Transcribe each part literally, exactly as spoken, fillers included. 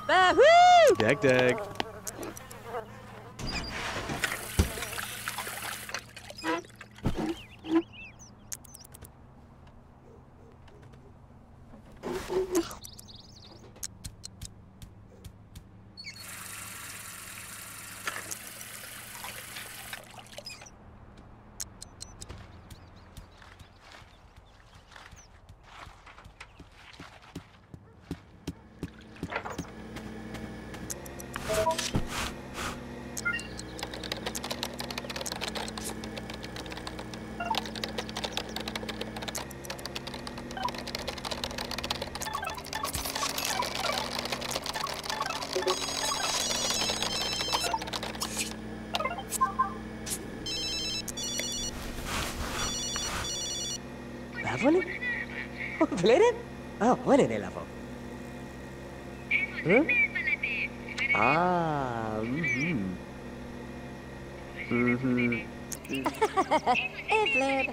Woo! Dag, dag. Lavoli? Oh, Bleden? Oh, when in level? Huh? Ah, mm-hmm. Mm-hmm. Evelyn.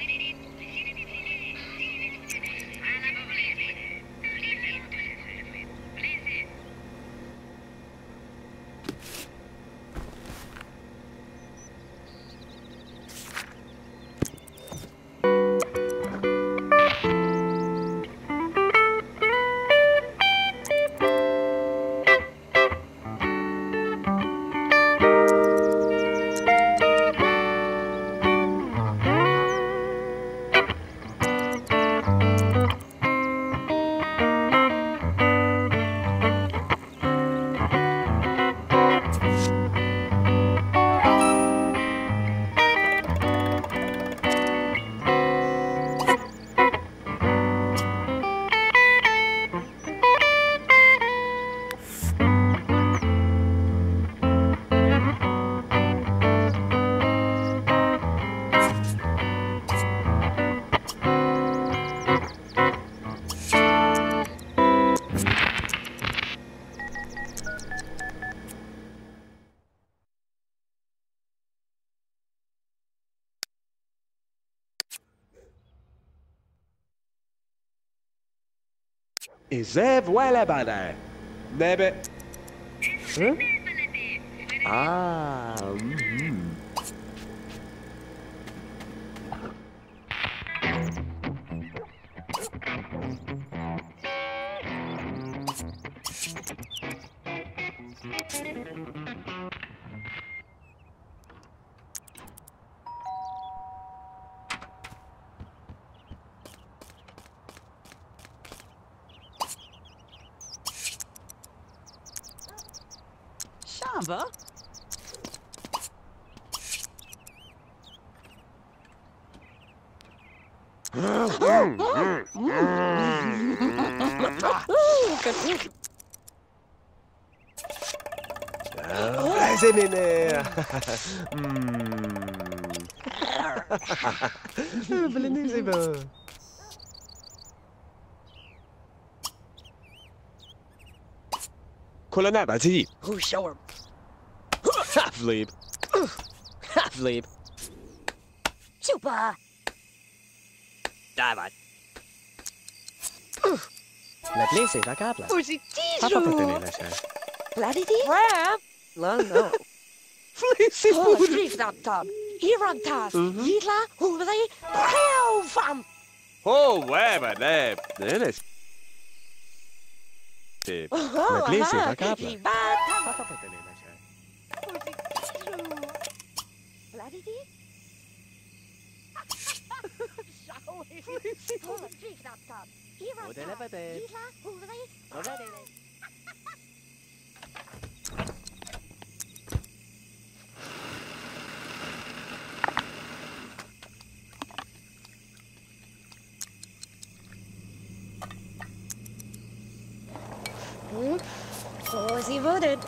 Izev wala bada. Nebe. Huh? Ah, mm-hmm. Shamba? Blijze meneer. Belinda c'est bon. Colonna, vas-y. Who show him? Half-leap. Half-leap. Super! Davat. La place est vacable. Uzi Papa peut Tijo! tenir la chaise. Vladidi? Crab! No, no. Flissy Oh, food. street that tub. Hier aan tas. Yidla, hoe wij heel van. Oh, ouais, bah, là. Non, non, c'est... La place est vacable. Die baat. Papa peut tenir la chaise. Uzi Tijo! Vladidi? Oh, street that tub. Hier aan Model tas. even dit. Yidla, hoe wij... Hm? Oh, sie wurde.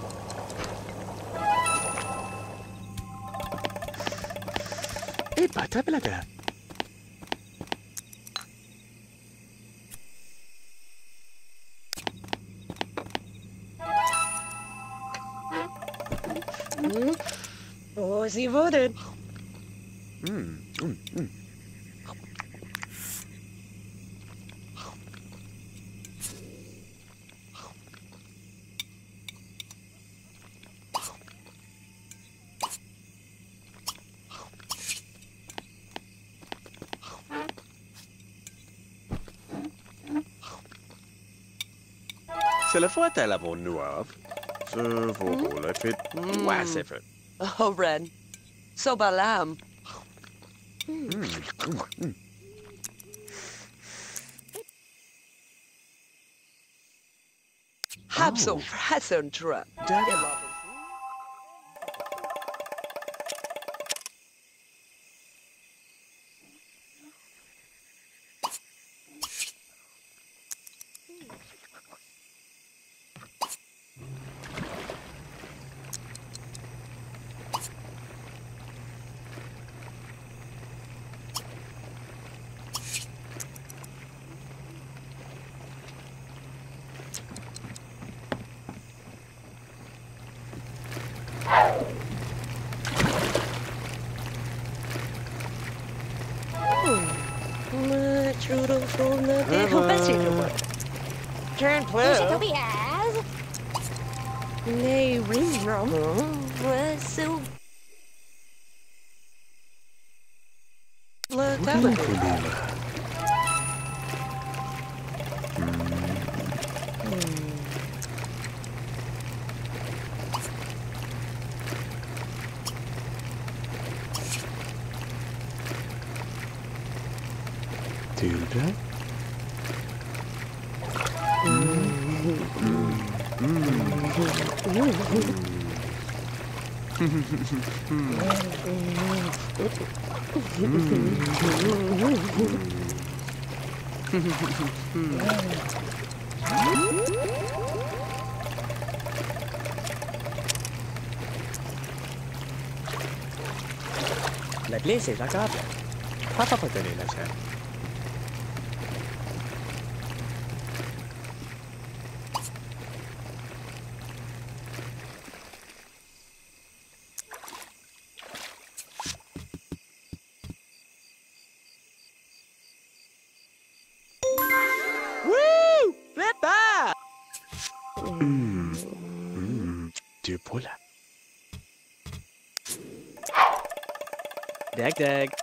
Eh, bata blada. Hm? Oh, sie wurde. Mm, mm, mm. C'est la fois à la bonne noire. Ce vaut la fit. Ouais, c'est fait. Oh, Ren. So balam. Hab so frasen tra. Turn blue. Be as. Nay, ring rum. Was so. Look up. Tilda? La iglesia es la cabra. Papa puede tener la cena. Woo! Flip back! Du pulla. Dag, dag.